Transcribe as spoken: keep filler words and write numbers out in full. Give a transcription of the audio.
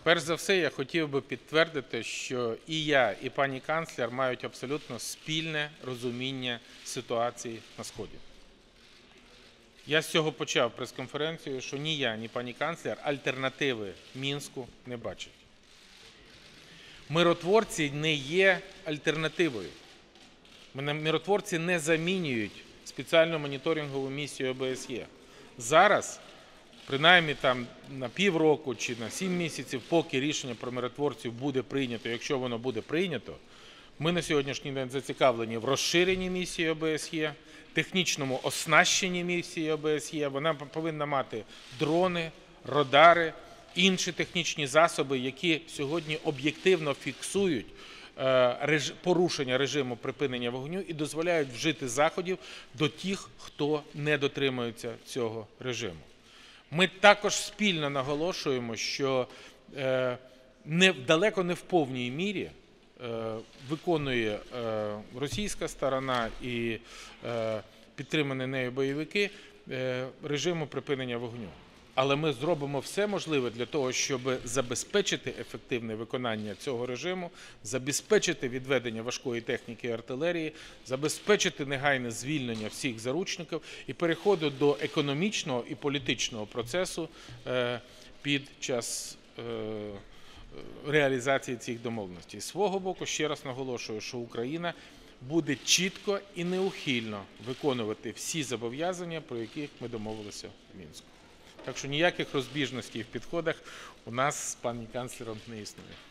Перш за все, я хотів би підтвердити, що і я, і пані канцлер мають абсолютно спільне розуміння ситуації на Сході. Я з цього почав прес-конференцію, що ні я, ні пані канцлер альтернативи Мінську не бачать. Миротворці не є альтернативою. Миротворці не замінюють спеціальну моніторингову місію О Б С Є. Зараз, принаймні там на півроку чи на сім місяців, поки рішення про миротворців буде прийнято, якщо воно буде прийнято, ми на сьогоднішній день зацікавлені в розширенні місії О Б С Є, технічному оснащенні місії О Б С Є. Вона повинна мати дрони, радари, інші технічні засоби, які сьогодні об'єктивно фіксують порушення режиму припинення вогню і дозволяють вжити заходів до тих, хто не дотримується цього режиму. Ми також спільно наголошуємо, що не, далеко не в повній мірі виконує російська сторона і підтримані нею бойовики режиму припинення вогню. Але ми зробимо все можливе для того, щоб забезпечити ефективне виконання цього режиму, забезпечити відведення важкої техніки і артилерії, забезпечити негайне звільнення всіх заручників і переходу до економічного і політичного процесу під час реалізації цих домовленостей. З свого боку, ще раз наголошую, що Україна буде чітко і неухильно виконувати всі зобов'язання, про які ми домовилися в Мінську. Так що ніяких розбіжностей в підходах у нас з пані канцлером не існує.